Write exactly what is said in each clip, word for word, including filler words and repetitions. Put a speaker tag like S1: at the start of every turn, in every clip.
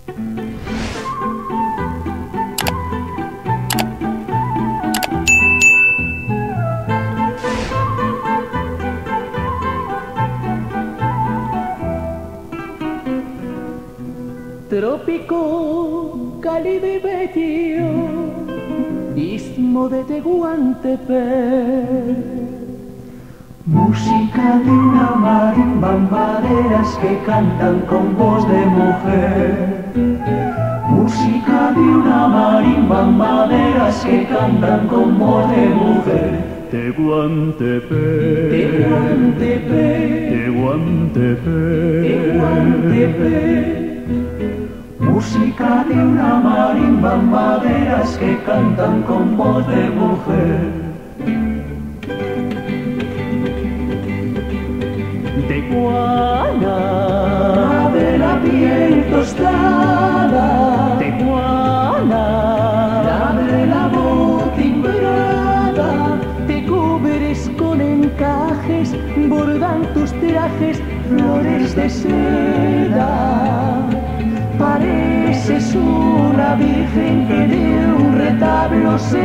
S1: Trópico cálido y bello, istmo de Tehuantepec, música de una marimba, maderas que cantan con voz de mujer. Música de una marimba, maderas que cantan con voz de mujer.
S2: Tehuantepec,
S1: Tehuantepec,
S2: Tehuantepec,
S1: Tehuantepec. Música de una marimba, maderas que cantan con voz de mujer.
S2: Tehuana,
S1: de la piel tostada,
S2: Tehuana,
S1: la de la voz timbrada, te cubres con encajes, bordan tus trajes flores de seda. Pareces una virgen que de un retablo se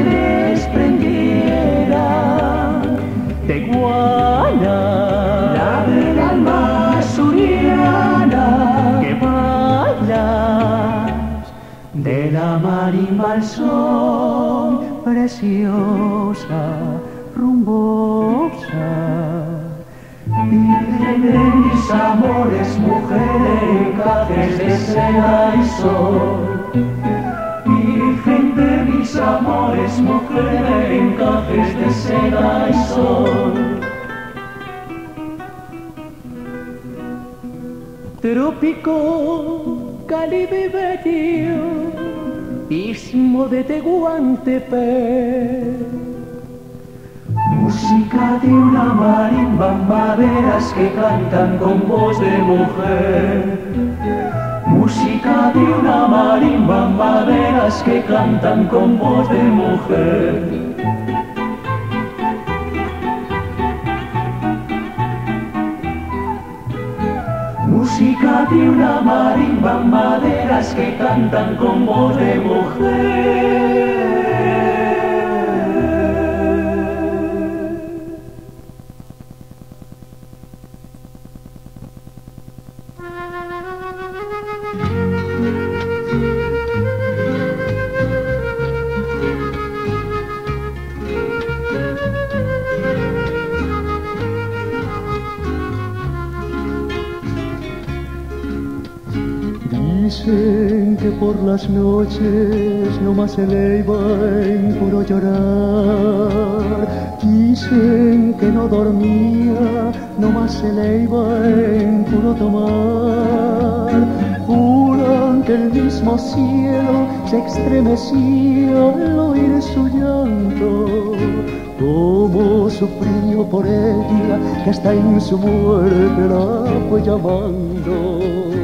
S1: desprendiera.
S2: Tehuana,
S1: la del alma suriana,
S2: que bailas
S1: de la marimba al sol, preciosa, rumbosa. Virgen de mis amores, mujer de encajes de seda y sol. Virgen de mis amores, mujer de encajes de seda y sol. Trópico cálido y bello, istmo de Tehuantepec. Música de una marimba, maderas que cantan con voz de mujer. Música de una marimba, maderas que cantan con voz de mujer. Música de una marimba, maderas que cantan con voz de mujer.
S3: Dicen que por las noches no más se le iba en puro llorar. Dicen que no dormía, no más se le iba en puro tomar. Juran que el mismo cielo se estremecía al oír su llanto. Cómo sufrió por ella, que hasta en su muerte la fue llamando.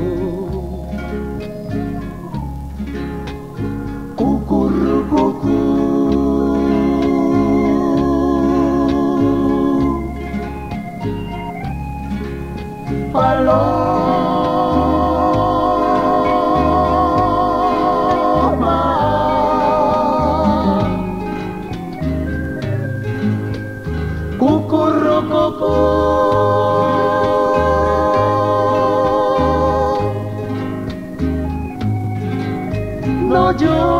S1: No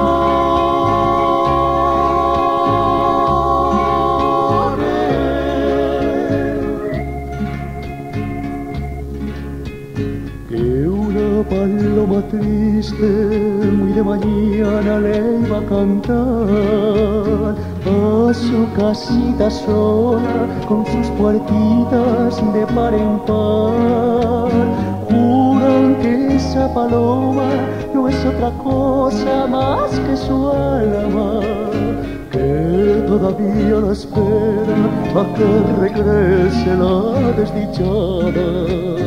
S3: paloma triste, muy de mañana le iba a cantar a su casita sola, con sus puertitas de par en par. Juran que esa paloma no es otra cosa más que su alma, que todavía la espera a que regrese la desdichada.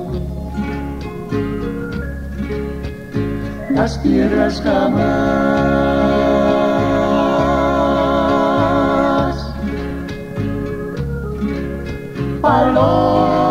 S1: Las piedras jamás, paloma,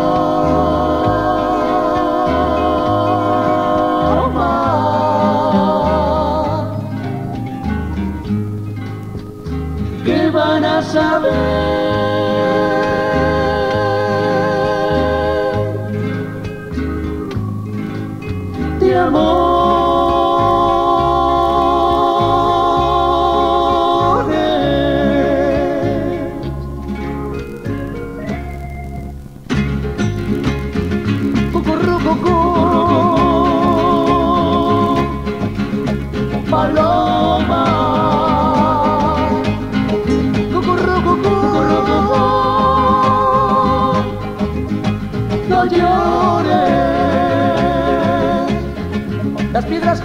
S3: piedras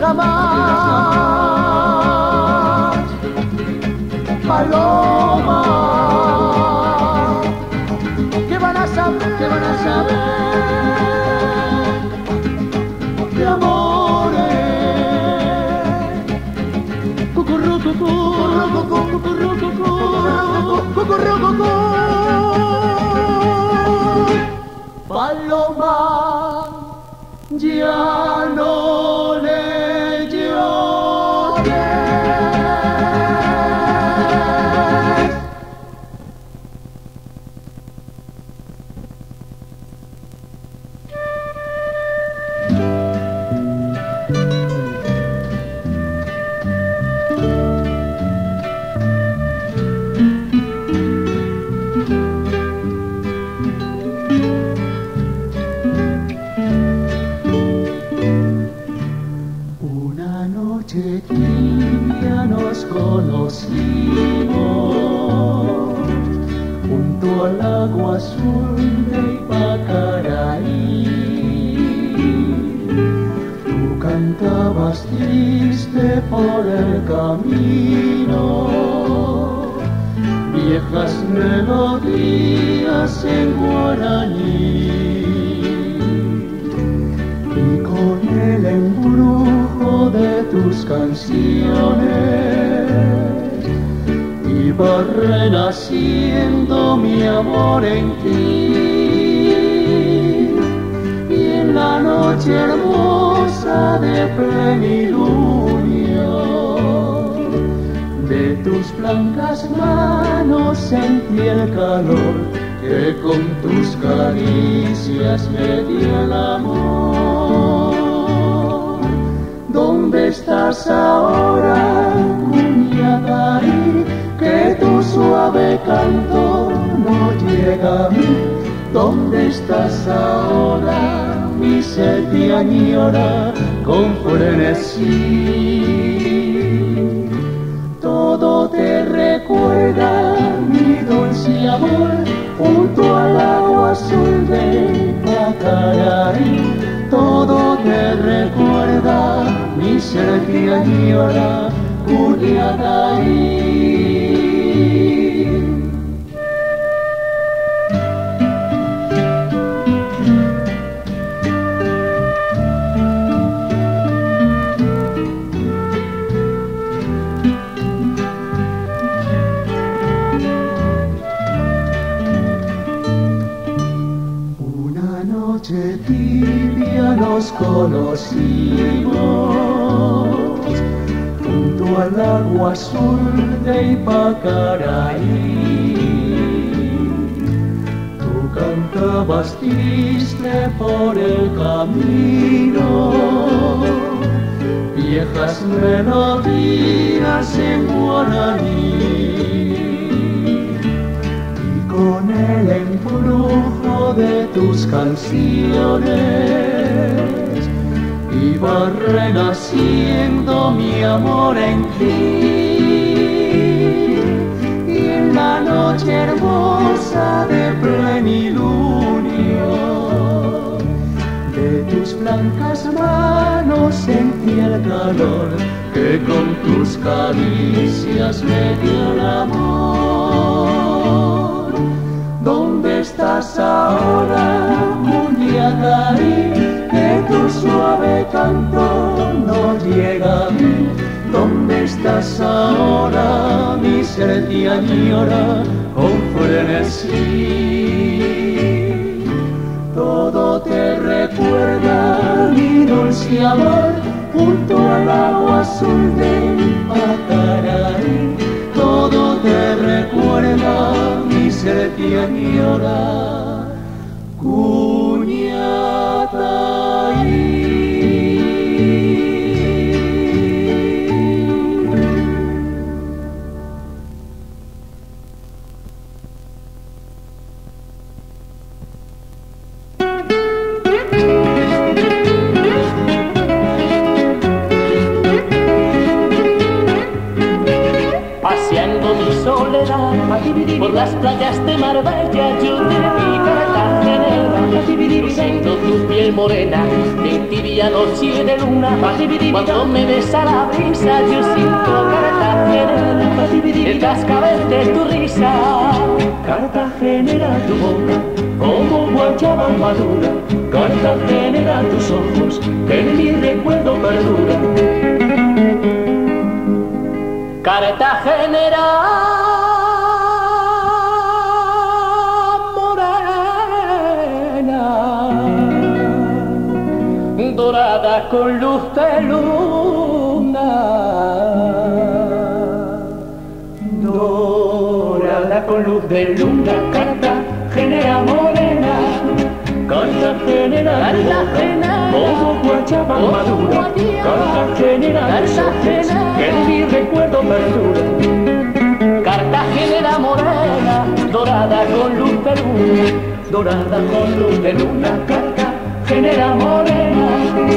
S3: jamás. Paloma, ¿qué van a saber? ¿Qué van a saber de amores? Cucurru, cucurru, cucurru, cucurru, cucurru, cucurru. Paloma, ya no le llores. Conocimos junto al agua azul de Ipacaraí. Tú cantabas triste por el camino viejas melodías en guaraní, y con el embrujo de tus canciones iba renaciendo mi amor en ti. Y en la noche hermosa de plenilunio de tus blancas manos sentí el calor que con tus caricias me dio el amor. ¿Dónde estás ahora, Cuñatarí? Que tu suave canto no llega a mí. ¿Dónde estás ahora? Mi sed te añora con frenesí. Todo te recuerda mi dulce amor junto al agua azul de Ipacaraí. Todo te recuerda mi sed te añora, Cuñatarí. Nos conocimos junto al agua azul de Ipacaraí. Tú cantabas triste por el camino viejas melodías en guaraní, y con el embrujo de tus canciones iba renaciendo mi amor en ti. Y en la noche hermosa de plenilunio de tus blancas manos sentí el calor que con tus caricias me dio el amor. ¿Dónde estás ahora, Cuñatarí? Que tu suave canto no llega a mí. ¿Dónde estás ahora? Mi sed te añora con frenesí. Todo te recuerda mi dulce amor junto al agua azul de Ipacaraí. Todo te recuerda mi sed te añora, Cuñatarí.
S4: Paseando mi soledad por las playas de Marbella, yo de mi Cartagena, luciendo tu piel morena, de tibia tibia noche de luna, cuando me besa la brisa, yo siento Cartagenera, el cascabel de tu risa.
S1: Cartagenera, tu boca, como guayaba madura, Cartagenera, tus ojos, que en mi recuerdo perdura.
S4: Cartagenera morena, dorada con luz de luna, dorada con luz de luna, Cartagenera morena,
S1: Cartagenera,
S4: Cartagenera,
S1: como guayaba madura, Cartagenera, tus ojos, que en mi recuerdo perdura.
S4: Cartagenera morena, dorada con luz de luna,
S1: Dorada con luz de luna, Cartagenera morena.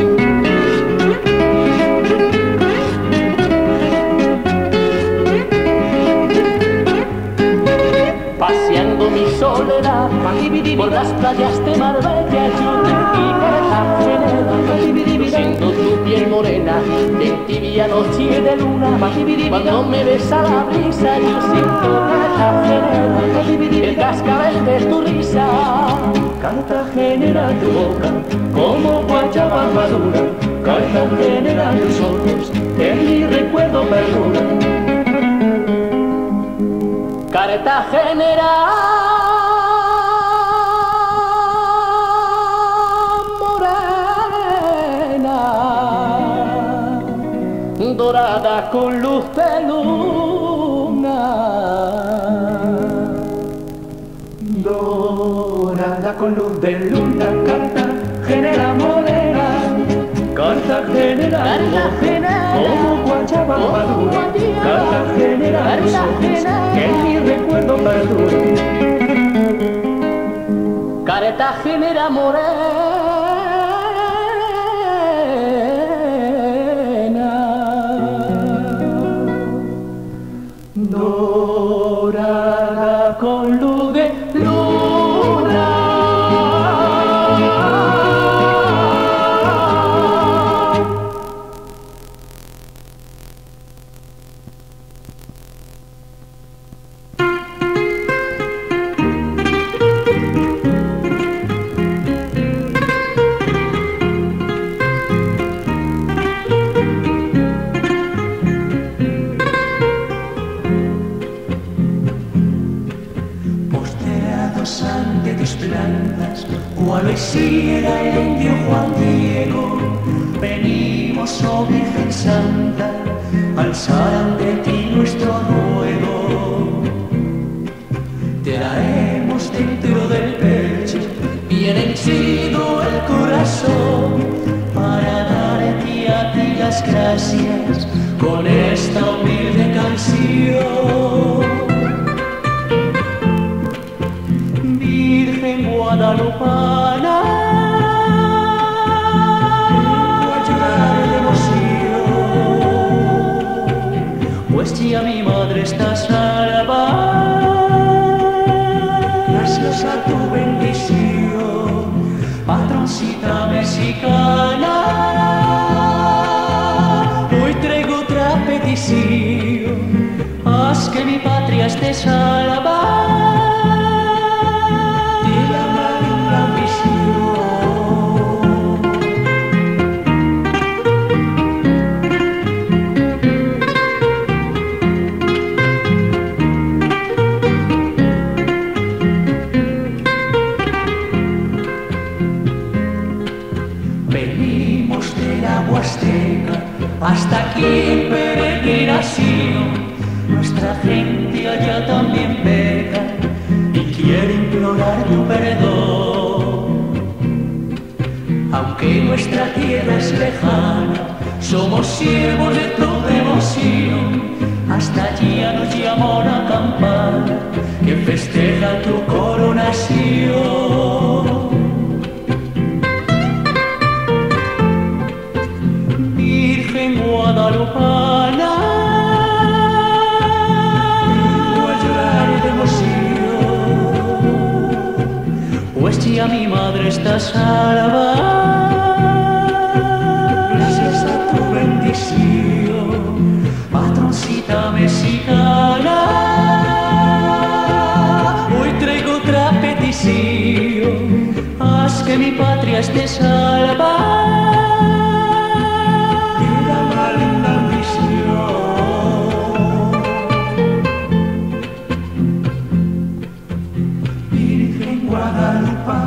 S4: paseando mi soledad por las playas de Marbella, yo de ti Cartagenera, siendo tu piel morena en tibia noche de luna, cuando me besa la brisa, yo siento Cartagenera, el cascabel de tu risa.
S1: Cartagenera, tu boca, como guayaba madura, Cartagenera, tus ojos, en mi recuerdo perdura.
S4: Cartagenera morena, dorada con luz de luna,
S1: dorada con luz de luna, Cartagenera morena, Cartagenera,
S4: Cartagenera,
S1: como guayaba madura, Cartagenera, tus ojos, que en mi recuerdo perdura.
S4: Cartagenera morena,
S1: dorada con luz de luna. Ante tus plantas, cual si era el indio Juan Diego, venimos, oh Virgen Santa, alzar ante ti nuestro ruego. Te traemos dentro del pecho, bien henchido el corazón, para darte a ti las gracias con esta humilde canción. Guadalupana, voy a llorar de emoción, pues ya mi madre está salva, gracias a tu bendición, patroncita mexicana. Hoy traigo otra petición, haz que mi patria esté salva. Venimos del agua azteca hasta aquí en peregrinación. Nuestra gente allá también peca y quiere implorar tu perdón. Aunque nuestra tierra es lejana, somos siervos de tu devoción. Hasta allí nos llamó una campana que festeja tu coronación. Guadalupana, voy a llorar de emoción, pues ya mi madre está salva, cosita mexicana. Hoy traigo otra petición, haz que mi patria esté salva. Era una linda misión, Virgen Guadalupe.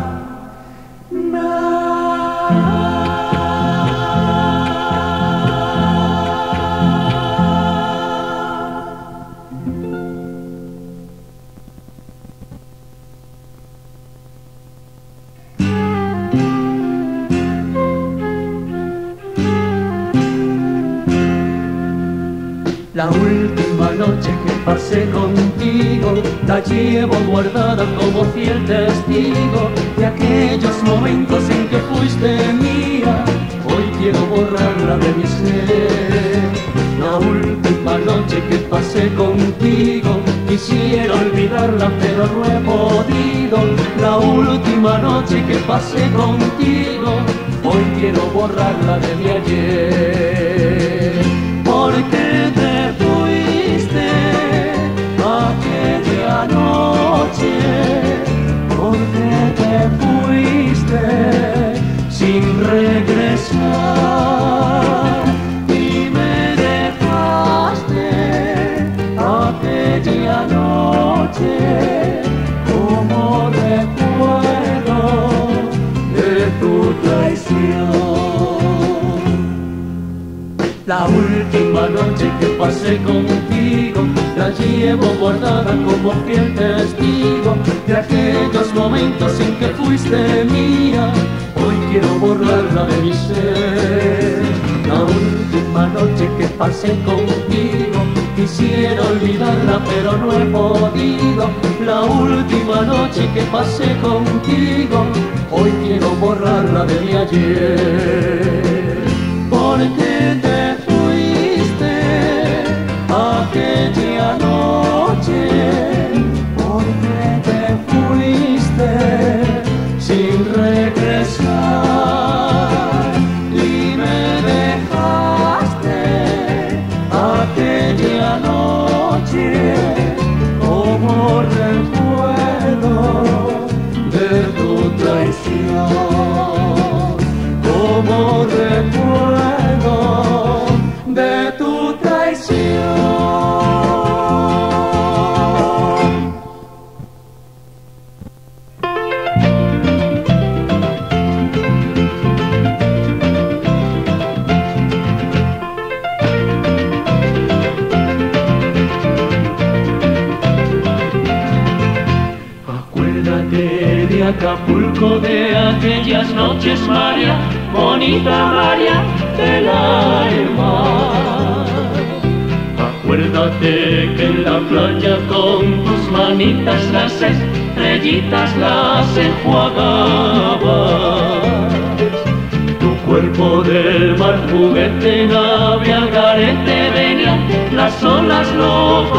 S1: La última noche que pasé contigo la llevo guardada como fiel testigo de aquellos momentos en que fuiste mía. Hoy quiero borrarla de mi ser. La última noche que pasé contigo quisiera olvidarla pero no he podido. La última noche que pasé contigo hoy quiero borrarla de mi ayer. Porque te fuiste aquella noche, porque te fuiste sin regresar y me dejaste aquella noche como recuerdo de tu traición. La última noche que pasé contigo la llevo guardada como fiel testigo de aquellos momentos en que fuiste mía. Hoy quiero borrarla de mi ser. La última noche que pasé contigo quisiera olvidarla pero no he podido. La última noche que pasé contigo hoy quiero borrarla de mi ayer. Porque te fuiste aquella noche, porque te fuiste sin regresar y me dejaste aquella noche como recuerdo de tu traición, como recuerdo de tu traición. Acuérdate de Acapulco, de aquellas noches, María, bonita María del alma. Acuérdate que en la playa con tus manitas las estrellitas las enjuagabas. Tu cuerpo del mar juguete, nave al garete venía, las olas lo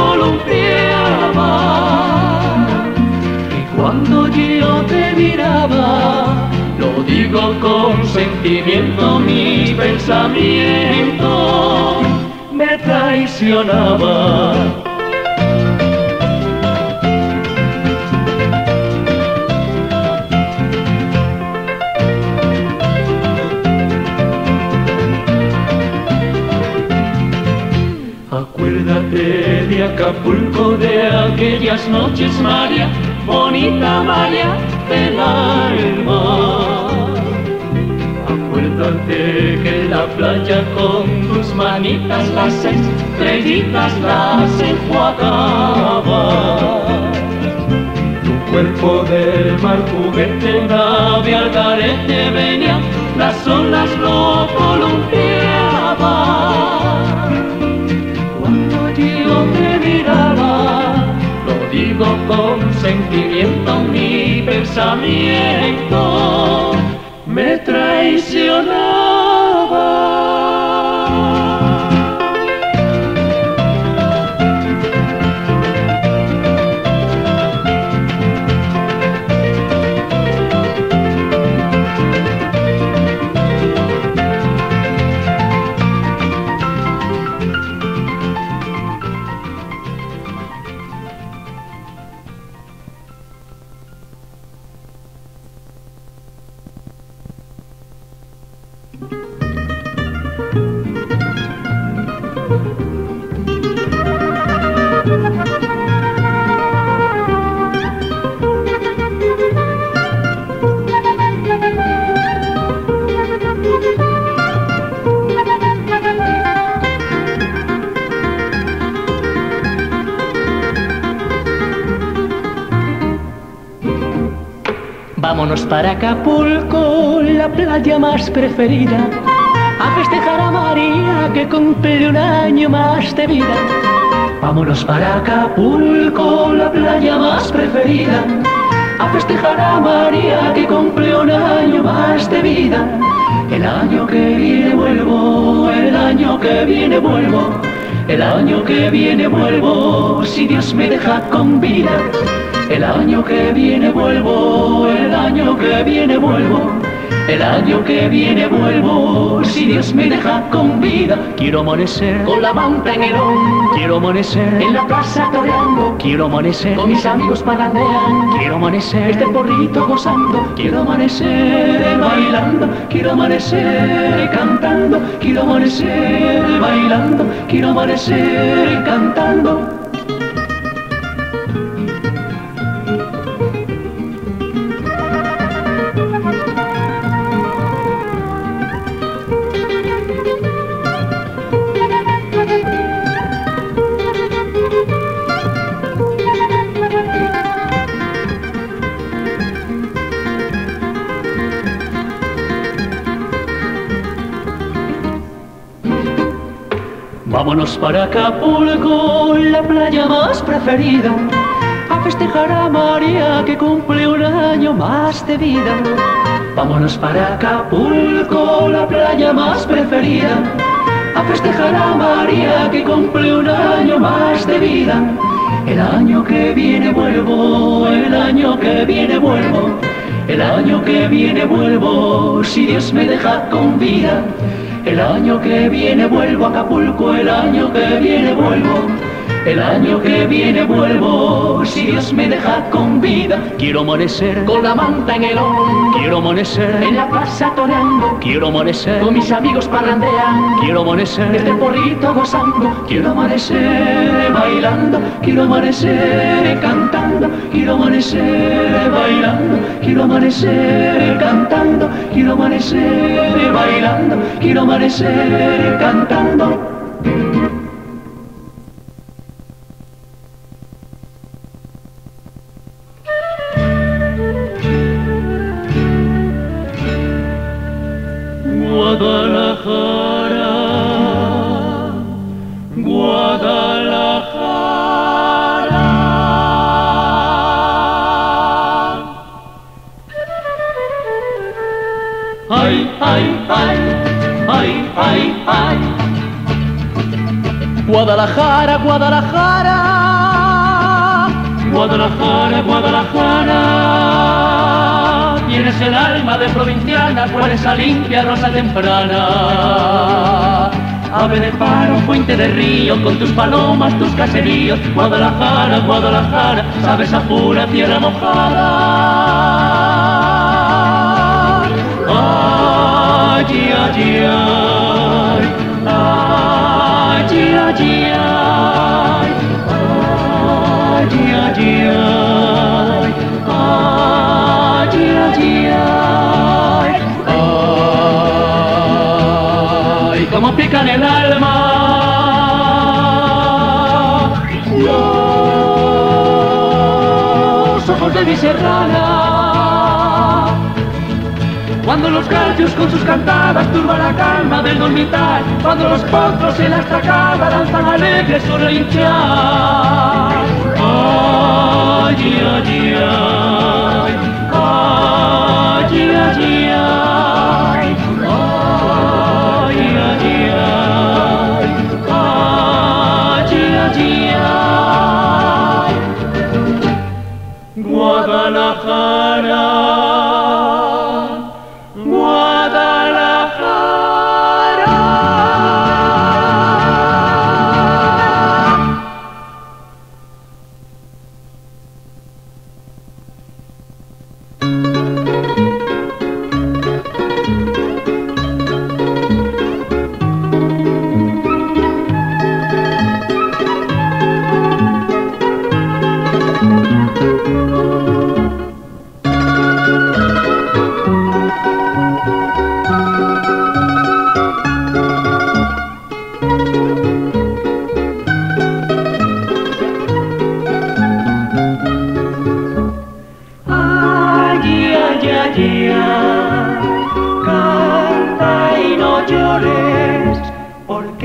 S1: columpiaban. Y cuando yo te miraba, lo digo con sentimiento, mi pensamiento me traicionaba. Acuérdate de Acapulco, de aquellas noches, María, bonita María del alma. Acuérdate que en la playa con tus manitas las estrellitas las enjuagabas. Tu cuerpo del mar juguete, nave al garete venía, las olas lo columpiaban. Cuando yo te miraba, lo digo con sentimiento, mi pensamiento me traicionaba.
S4: Vámonos para Acapulco, la playa más preferida, a festejar a María que cumple un año más de vida. Vámonos para Acapulco, la playa más preferida, a festejar a María que cumple un año más de vida. El año que viene vuelvo, el año que viene vuelvo, el año que viene vuelvo, si Dios me deja con vida. El año que viene vuelvo, el año que viene vuelvo, el año que viene vuelvo, si Dios me deja con vida. Quiero amanecer con la manta en el hombro, quiero amanecer en la plaza toreando, quiero amanecer con mis amigos parrandean, quiero amanecer este porrito gozando, quiero amanecer bailando, quiero amanecer cantando, quiero amanecer bailando, quiero amanecer cantando. Vámonos para Acapulco, la playa más preferida, a festejar a María que cumple un año más de vida. Vámonos para Acapulco, la playa más preferida, a festejar a María que cumple un año más de vida. El año que viene vuelvo, el año que viene vuelvo, el año que viene vuelvo, si Dios me deja con vida. El año que viene vuelvo a Acapulco, el año que viene vuelvo, el año que viene vuelvo, si Dios me deja con vida. Quiero amanecer con la manta en el hombro, quiero amanecer en la plaza toreando, quiero amanecer con mis amigos parrandean, quiero amanecer este porrito gozando, quiero amanecer bailando, quiero amanecer cantando, quiero amanecer bailando, quiero amanecer cantando, quiero amanecer bailando, quiero amanecer cantando.
S1: Guadalajara, Guadalajara. Ay, ay, ay, ay, ay, ay.
S4: Guadalajara, Guadalajara,
S1: Guadalajara, Guadalajara. Tienes el alma de provinciana, fuerza limpia, rosa temprana. Ave de faro, fuente de río, con tus palomas, tus caseríos. Guadalajara, Guadalajara, sabes a pura tierra mojada. Ay, ay, ay, ay, ay, ay, ay, como pican el alma los ojos de mi serrana, cuando los gallos con sus cantadas turban la calma del dormitar, cuando los potros en la estacada danzan alegres sobre el hinchar. Ay, ay, ay, ay, ay, ay, Guadalajara, Guadalajara.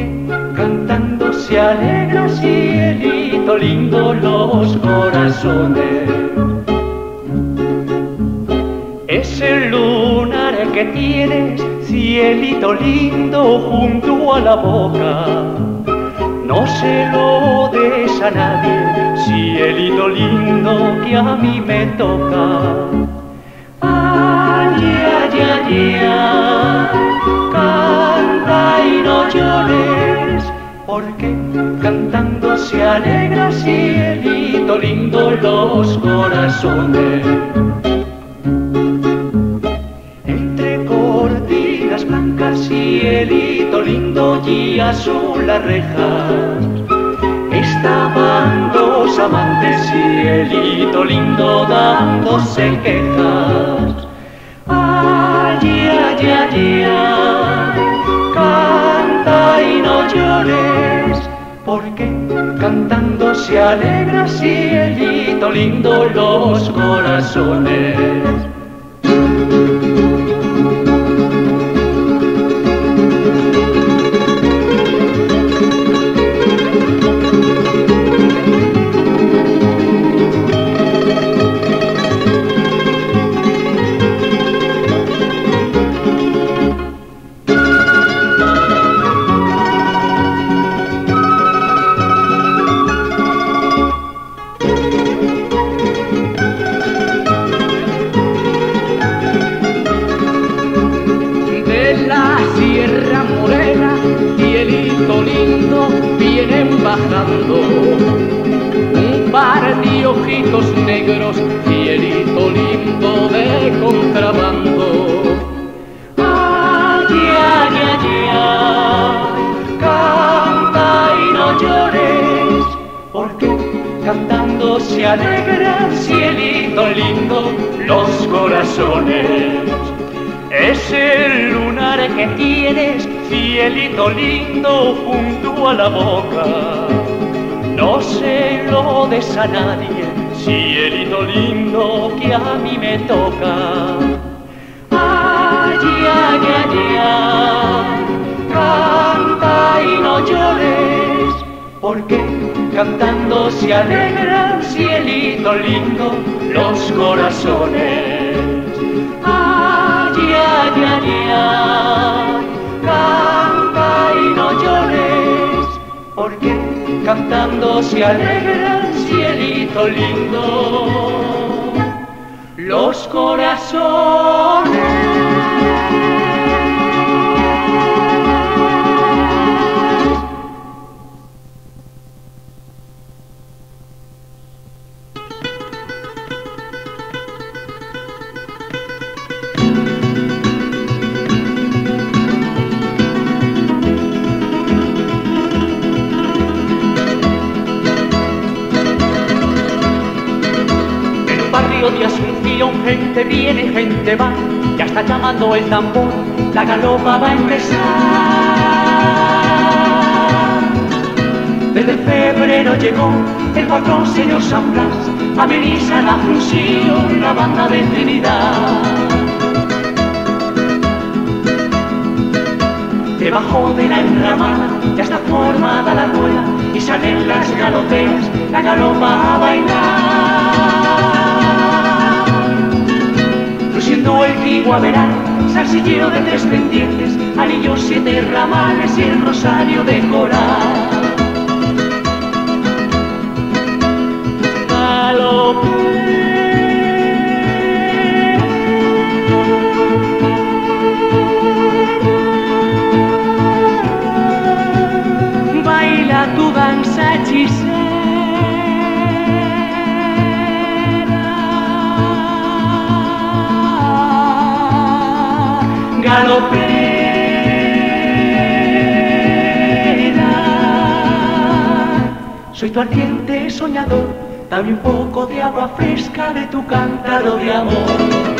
S1: cantando se alegra, cielito lindo, los corazones. Ese lunar que tienes, cielito lindo, junto a la boca, no se lo des a nadie, cielito lindo, que a mí me toca. Ay, ay, ay, ay, canta y no llores, porque cantando se alegra, cielito lindo, los corazones. Entre cortinas blancas, cielito lindo y azul las rejas, estaban dos amantes, cielito lindo, dándose quejas. Ay, ay, ay, ay, canta y no llores, porque cantando se alegra, cielito lindo, los corazones.
S4: Un par de ojitos negros, cielito lindo de contrabando.
S1: Ay, ay, ay, ay, canta y no llores, porque cantando se alegra, cielito lindo, los corazones. Ese lunar que tienes, cielito lindo, junto a la boca, no se lo des a nadie, cielito lindo, que a mí me toca. Ay, ay, ay, ay, canta y no llores, porque cantando se alegra, cielito lindo, los corazones. Ay, ay, ay, ay, canta y no llores, porque cantando se alegra, cielito lindo, los corazones.
S2: De Asunción, gente viene, gente va, ya está llamando el tambor, la galopa va a empezar. Desde febrero llegó el patrón señor San Blas, ameniza la función, la banda de Trinidad. Debajo de la enramada ya está formada la rueda y salen las galoperas, la galopa a bailar. Luciendo el tiguaveral, salsillero de tres pendientes, anillos, siete ramales y el rosario de coral.
S1: Baila tu danza hechicera, galopera. Soy tu ardiente soñador, dame un poco de agua fresca de tu cántaro de amor.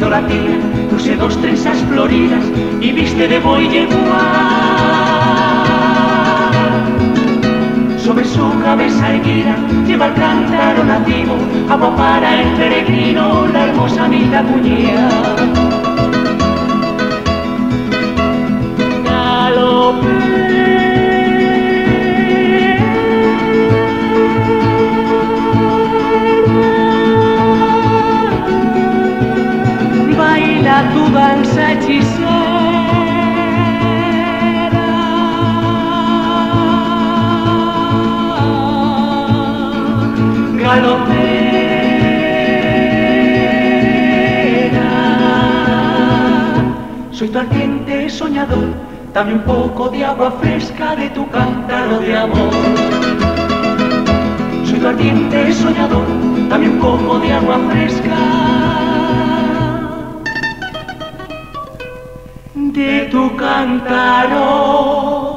S2: siendo latina, luce dos trenzas floridas y viste de buey sobre su cabeza erguida lleva el cántaro nativo, agua para el peregrino, la hermosa Milda Cuñía. Baila tu danza hechicera, galopera. Soy tu ardiente soñador, dame un poco de agua fresca de tu cántaro de amor. Soy tu ardiente soñador, dame un poco de agua fresca de tu cántaro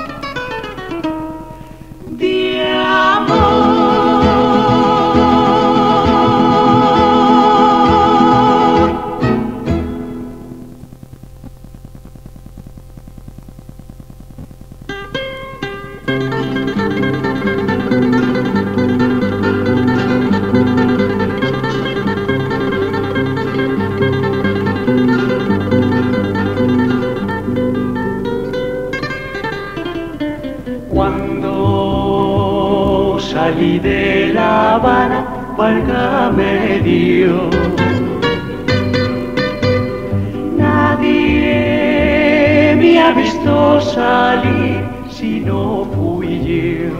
S2: de amor. Cuando salí de La Habana, válgame Dios, nadie me ha visto salir si no fui yo.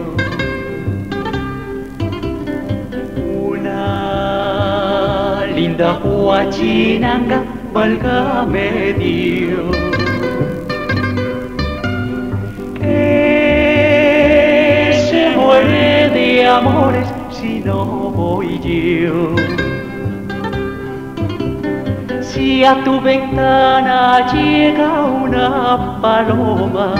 S2: Una linda huachinanga, válgame Dios, de amores si no voy yo. Si a tu ventana llega una paloma,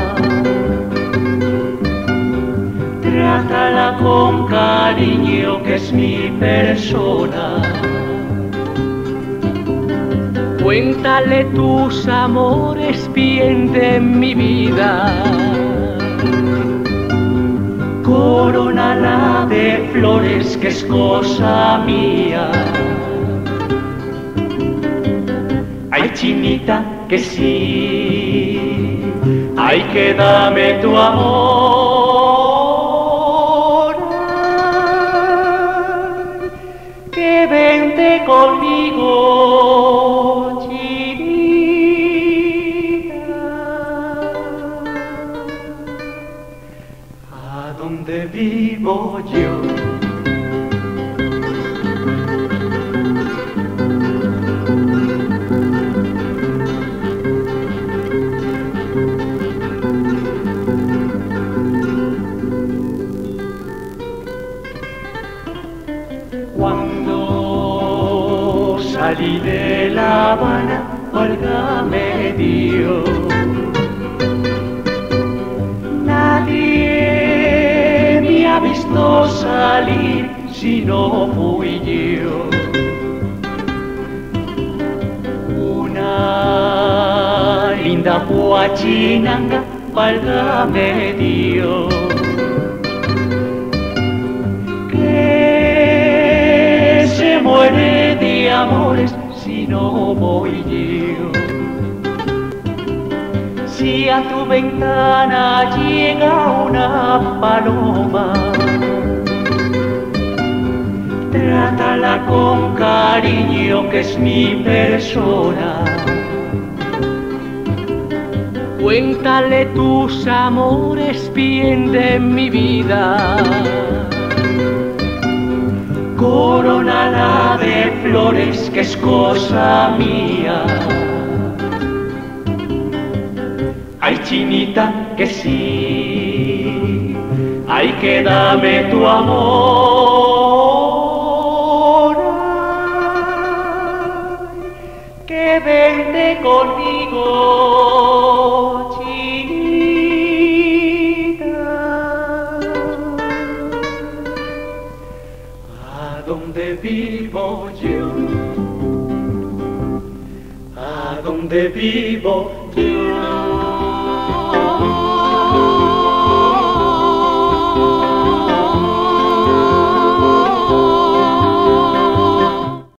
S2: trátala con cariño que es mi persona. Cuéntale tus amores bien de mi vida, corónala de flores que es cosa mía. Ay, chinita, que sí, ay, que dame tu amor, ay, que vente conmigo, chinita, a donde vivo yo. Cuando salí de La Habana, válgame Dios, nadie me ha visto salir si no fui yo. Una linda huachinanga, válgame Dios, muere de amores si no voy yo. Si a tu ventana llega una paloma, trátala con cariño que es mi persona. Cuéntale tus amores bien de mi vida, corónala de flores que es cosa mía. Ay, chinita, que sí, ay, que dame tu amor, ay, que vente conmigo, chinita, a donde vivo yo.
S1: donde vivo.